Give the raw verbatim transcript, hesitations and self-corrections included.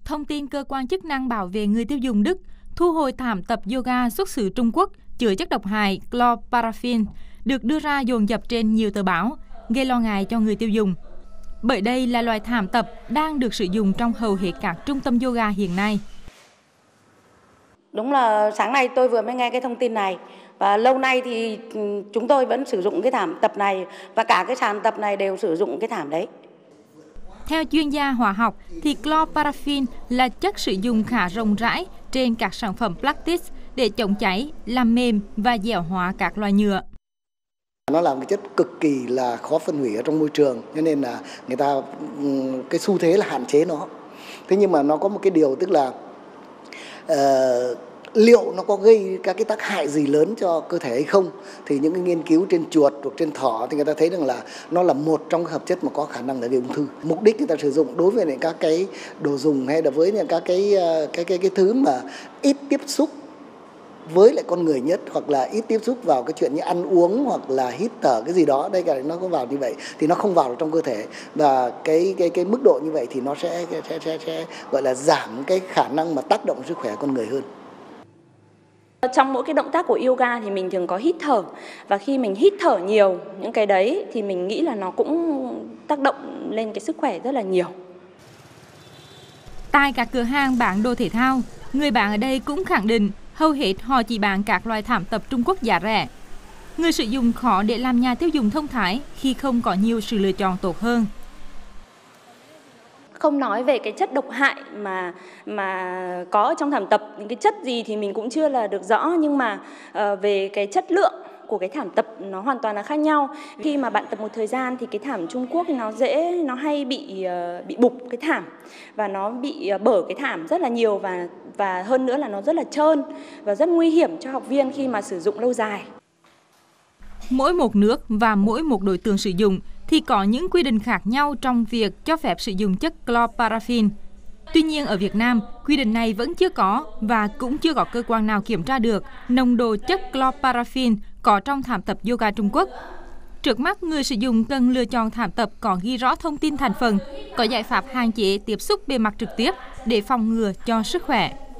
Thông tin cơ quan chức năng bảo vệ người tiêu dùng Đức thu hồi thảm tập yoga xuất xứ Trung Quốc chứa chất độc hại chlorparaffin được đưa ra dồn dập trên nhiều tờ báo, gây lo ngại cho người tiêu dùng. Bởi đây là loại thảm tập đang được sử dụng trong hầu hết các trung tâm yoga hiện nay. Đúng là sáng nay tôi vừa mới nghe cái thông tin này. Và lâu nay thì chúng tôi vẫn sử dụng cái thảm tập này và cả cái sàn tập này đều sử dụng cái thảm đấy. Theo chuyên gia hóa học thì chlorparaffin là chất sử dụng khá rộng rãi trên các sản phẩm plastic để chống cháy, làm mềm và dẻo hóa các loại nhựa. Nó là một chất cực kỳ là khó phân hủy ở trong môi trường, cho nên là người ta cái xu thế là hạn chế nó. Thế nhưng mà nó có một cái điều tức là uh, liệu nó có gây các cái tác hại gì lớn cho cơ thể hay không, thì những cái nghiên cứu trên chuột hoặc trên thỏ thì người ta thấy rằng là nó là một trong các hợp chất mà có khả năng là gây ung thư. Mục đích người ta sử dụng đối với những các cái đồ dùng hay là với những các cái cái cái cái thứ mà ít tiếp xúc với lại con người nhất, hoặc là ít tiếp xúc vào cái chuyện như ăn uống hoặc là hít thở cái gì đó, đây cả nó có vào như vậy thì nó không vào trong cơ thể, và cái cái cái mức độ như vậy thì nó sẽ sẽ sẽ, sẽ gọi là giảm cái khả năng mà tác động sức khỏe con người hơn. Trong mỗi cái động tác của yoga thì mình thường có hít thở, và khi mình hít thở nhiều những cái đấy thì mình nghĩ là nó cũng tác động lên cái sức khỏe rất là nhiều. Tại các cửa hàng bán đồ thể thao, người bán ở đây cũng khẳng định hầu hết họ chỉ bán các loại thảm tập Trung Quốc giá rẻ. Người sử dụng khó để làm nhà tiêu dùng thông thái khi không có nhiều sự lựa chọn tốt hơn. Không nói về cái chất độc hại mà mà có trong thảm tập, những cái chất gì thì mình cũng chưa là được rõ, nhưng mà uh, về cái chất lượng của cái thảm tập nó hoàn toàn là khác nhau. Khi mà bạn tập một thời gian thì cái thảm Trung Quốc nó dễ, nó hay bị uh, bị bục cái thảm, và nó bị uh, bở cái thảm rất là nhiều, và và hơn nữa là nó rất là trơn và rất nguy hiểm cho học viên khi mà sử dụng lâu dài. Mỗi một nước và mỗi một đối tượng sử dụng thì có những quy định khác nhau trong việc cho phép sử dụng chất chlorparaffin. Tuy nhiên ở Việt Nam, quy định này vẫn chưa có và cũng chưa có cơ quan nào kiểm tra được nồng độ chất chlorparaffin có trong thảm tập yoga Trung Quốc. Trước mắt, người sử dụng cần lựa chọn thảm tập có ghi rõ thông tin thành phần, có giải pháp hạn chế tiếp xúc bề mặt trực tiếp để phòng ngừa cho sức khỏe.